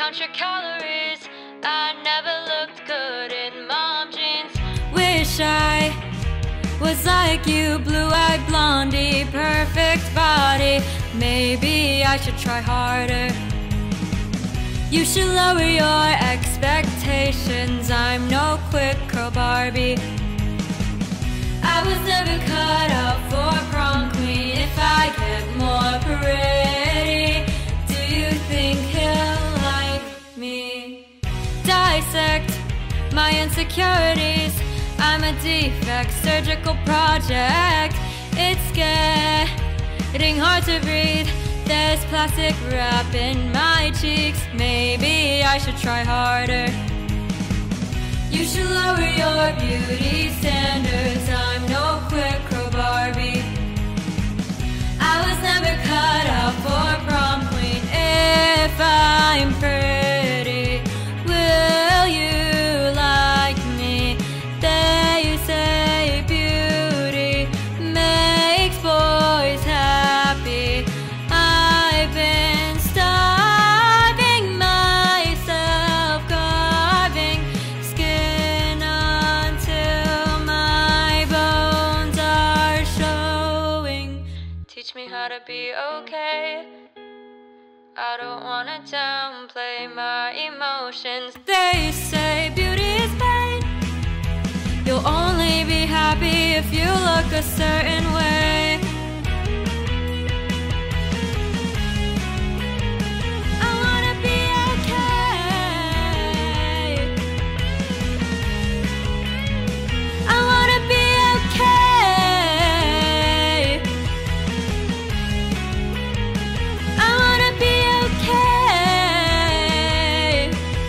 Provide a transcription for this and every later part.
count your calories. I never looked good in mom jeans. Wish I was like you, blue-eyed blondie, perfect body. Maybe I should try harder. You should lower your expectations. I'm no quick curl Barbie. I was never cut out for prom queen. If I get more pretty, do you think he'll like me? Dissect my insecurities. I'm a defect, surgical project. It's getting hard to breathe. There's plastic wrap in my cheeks. Maybe I should try harder. You should lower your beauty standards. I'm no quick curl Barbie. I was never cut out for prom queen. If I'm pretty, will you like me? They say beauty makes boys happy. I've been starving myself, carving skin until my bones are showing. Teach me how to be okay. I don't wanna downplay my emotions. They say beauty is pain. You'll only be happy if you look a certain way. I wanna be okay. I wanna be okay. I wanna be okay.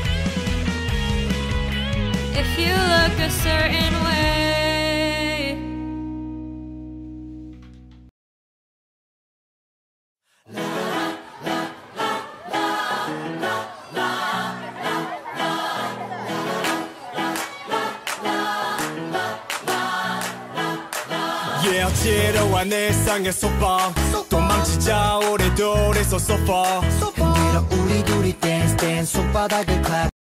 If you look a certain way. Yeah, 지루한 일상의 소방 도망치자 우리 둘이서 소파 흔들어 우리 둘이 댄스 댄스 손바닥을 clap